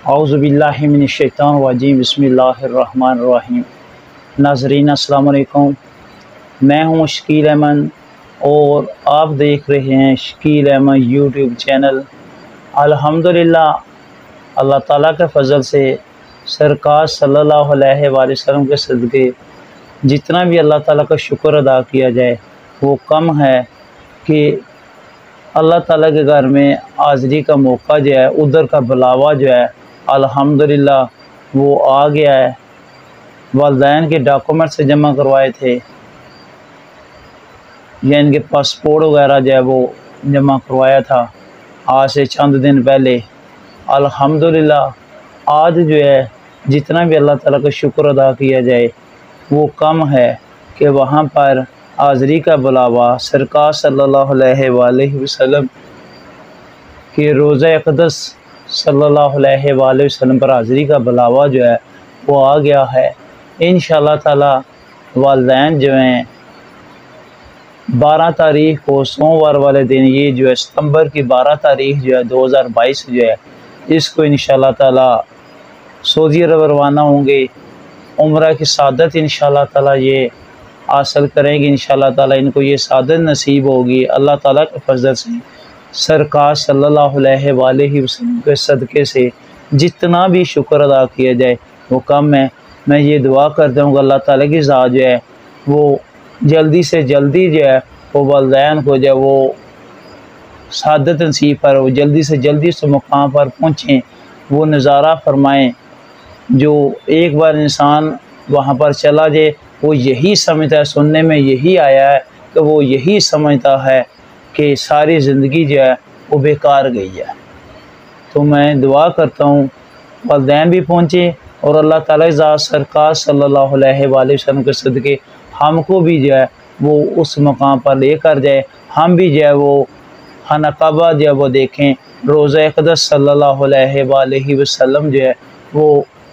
औज़ुबिल्लाहि मिनश्शैतानिर्रजीम बिस्मिल्लाहिर्रहमानिर्रहीम। नाज़रीन अस्सलाम वालेकुम, मैं हूँ शकील अहमद और आप देख रहे हैं शकील अहमद यूट्यूब चैनल। अल्हम्दुलिल्लाह अल्लाह ताला के फ़ज़ल से सरकार सल्लल्लाहु अलैहि वसल्लम के सदक़े जितना भी अल्लाह ताला का शुक्र अदा किया जाए वो कम है कि अल्लाह ताला के घर में हाज़री का मौका जो है, उधर का बुलावा जो है अल्हम्दुलिल्लाह वो आ गया है। वालिदैन के डॉक्यूमेंट से जमा करवाए थे या इनके पासपोर्ट वगैरह जो है वो जमा करवाया था आज से चंद दिन पहले। अल्हम्दुलिल्लाह आज जो है जितना भी अल्लाह ताला का शुक्र अदा किया जाए वो कम है कि वहाँ पर हाज़री का बुलावा सरकार सल्लल्लाहु अलैहि वसल्लम के रोज़ा अक़दस सल्लल्लाहु अलैहि वसल्लम पर हाज़री का बुलावा जो है वो आ गया है। इंशाअल्लाह ताला वालिदैन जो हैं 12 तारीख़ को सोमवार वाले दिन, ये जो है सितंबर की 12 तारीख़ जो है 2022 जो है, इसको इंशाअल्लाह ताला सऊदी अरब रवाना होंगे। उम्रा की सादत इंशाअल्लाह ताला ये हासिल करेंगे। इंशाअल्लाह ताला इनको ये सादत नसीब होगी अल्लाह ताला के फजल से। सरकार सल्लल्लाहु अलैहि वसल्लम के सदक़े से जितना भी शुक्र अदा किया जाए वो कम है। मैं ये दुआ करता हूँ कि अल्लाह ताला की ज़ात जो है वो जल्दी से जल्दी जो है वो वालिदैन को जो है वो सादत नसीब पर, वो जल्दी से जल्दी उस मुकाम पर पहुँचें, वो नज़ारा फरमाएँ। जो एक बार इंसान वहाँ पर चला जाए वो यही समझता है, सुनने में यही आया है कि वो यही समझता है कि सारी ज़िंदगी जो है वो बेकार गई है। तो मैं दुआ करता हूँ वालिदैन भी पहुँचे और अल्लाह ताला की ज़ात सरकार सल्लल्लाहु अलैहि वसल्लम के सदक़े हमको भी जो है वो उस मकाम पर लेकर जाए। हम भी जो है वो खाना काबा जो है वो देखें, रोज़ा अक़दस सल्लल्लाहु अलैहि वसल्लम जो है वो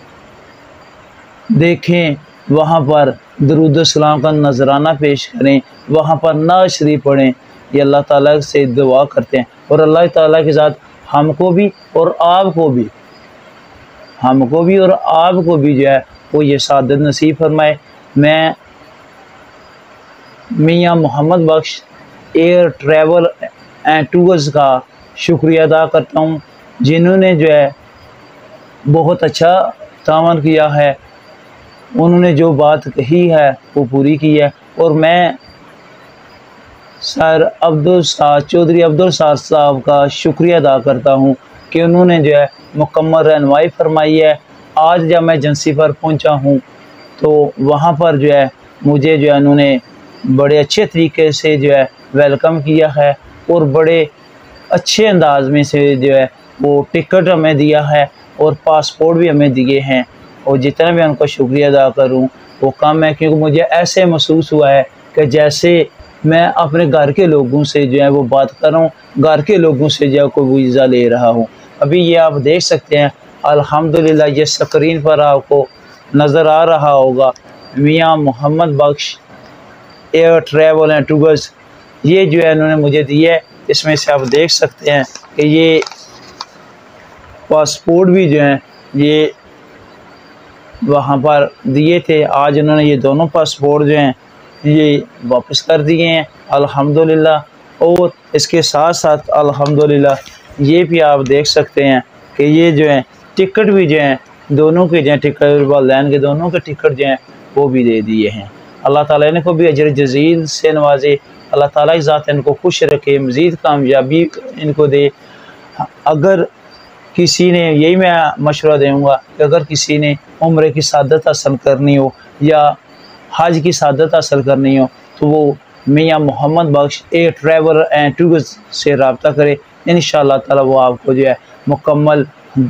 देखें, वहाँ पर दरूद सलाम का नजराना पेश करें, वहाँ पर नात शरीफ पढ़ें। ये अल्लाह ताला से दुआ करते हैं और अल्लाह ताला के साथ हमको भी और आपको भी जो है वो ये सादत नसीब फरमाए। मैं मियाँ Mohammad Bakhsh air travel and tours का शुक्रिया अदा करता हूँ, जिन्होंने जो है बहुत अच्छा तावन किया है। उन्होंने जो बात कही है वो पूरी की है। और मैं सर चौधरी अब्दुल साद साहब का शुक्रिया अदा करता हूँ कि उन्होंने जो है मुकम्मल रहनुमाई फरमाई है। आज जब मैं एजेंसी पर पहुँचा हूँ तो वहाँ पर जो है मुझे जो है उन्होंने बड़े अच्छे तरीके से जो है वेलकम किया है और बड़े अच्छे अंदाज में से जो है वो टिकट हमें दिया है और पासपोर्ट भी हमें दिए हैं। और जितना भी उनका शुक्रिया अदा करूं वो कम है, क्योंकि मुझे ऐसे महसूस हुआ है कि जैसे मैं अपने घर के लोगों से जो है वो बात कर रहा हूँ, घर के लोगों से जो है कोई वीज़ा ले रहा हूँ। अभी ये आप देख सकते हैं अल्हम्दुलिल्लाह, ये स्क्रीन पर आपको नज़र आ रहा होगा मियाँ Mohammad Bakhsh air travel and tours, ये जो है इन्होंने मुझे दिया है। इसमें से आप देख सकते हैं कि ये पासपोर्ट भी जो हैं ये वहाँ पर दिए थे। आज इन्होंने ये दोनों पासपोर्ट जो हैं ये वापस कर दिए हैं अल्हम्दुलिल्लाह। और इसके साथ साथ अल्हम्दुलिल्लाह ये भी आप देख सकते हैं कि ये जो है टिकट भी जो हैं दोनों के जो हैं टिकट, वालिदैन के दोनों के टिकट जो हैं वो भी दे दिए हैं। अल्लाह ताला इनको भी अजर जज़ील से नवाजे, अल्लाह ताला की ज़ात इनको खुश रखे, मज़ीद कामयाबी इनको दे। अगर किसी ने, यही मैं मशवरा दूँगा कि अगर किसी ने उम्र की सादत हासिल करनी हो या हज की सादत हासिल करनी हो तो वो मियाँ Mohammad Bakhsh air travel and tours से रब्ता करे। इंशाअल्लाह ताला वो आपको जो है मुकम्मल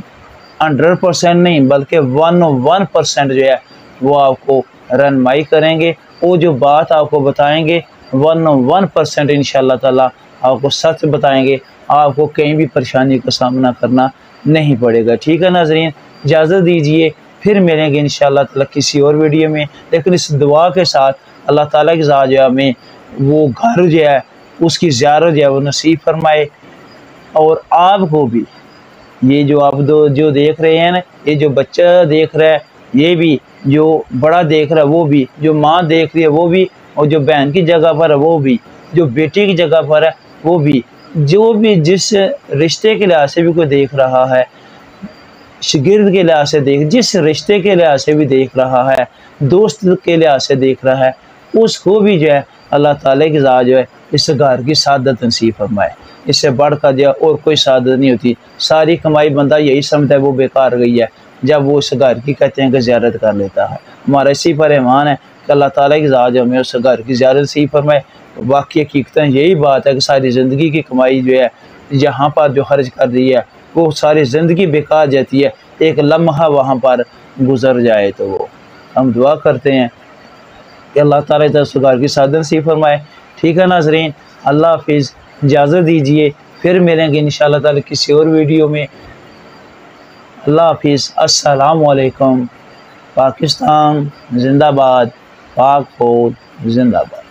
100% नहीं बल्कि 101% जो है वो आपको रहनुमाई करेंगे। वो जो बात आपको बताएंगे 101% इंशाअल्लाह ताला आपको सच बताएंगे, आपको कहीं भी परेशानी का सामना करना नहीं पड़ेगा। ठीक है नाज़रीन, इजाज़त दीजिए, फिर मिलेंगे इंशाअल्लाह ताला किसी और वीडियो में। लेकिन इस दुआ के साथ अल्लाह ताला की ज़ात जो है हमें वो घर जो है उसकी ज़ियारत जो है वो नसीब फरमाए और आपको भी ये जो आप जो देख रहे हैं ना, ये जो बच्चा देख रहा है, ये भी जो बड़ा देख रहा है वो भी, जो माँ देख रही है वो भी, और जो बहन की जगह पर है वो भी, जो बेटी की जगह पर है वो भी, जो भी जिस रिश्ते के लिहाज से भी कोई देख रहा है, शागिर्द के लिहाज से जिस रिश्ते के लिहाज से भी देख रहा है, दोस्त के लिहाज से देख रहा है, उसको भी जो है अल्लाह ताला की ज़ात जो है इस घर की सादत नसीब फरमाए। इससे बढ़कर जो और कोई सादत नहीं होती। सारी कमाई बंदा यही समझता है वो बेकार गई है, जब वो उस घर की कहते हैं कि ज़ियारत कर लेता है। हमारा इसी पर ईमान है कि अल्लाह ताला की ज़ात जो हमें उस घर की ज़ियारत नसीब फरमाए। वाकई हकीकतन यही बात है कि सारी ज़िंदगी की कमाई जो है यहाँ पर जो खर्च कर दी है वो सारी ज़िंदगी बेकार जाती है, एक लम्हा वहाँ पर गुजर जाए। तो वो हम दुआ करते हैं कि अल्लाह ताला इस घर की सादत नसीब फरमाए। ठीक है नाज़रीन, अल्लाह हाफिज़, इजाज़त दीजिए, फिर मिलेंगे इंशाअल्लाह ताला किसी और वीडियो में। अल्लाह हाफिज़, अस्सलामु अलैकुम। पाकिस्तान जिंदाबाद, पाक फौज जिंदाबाद।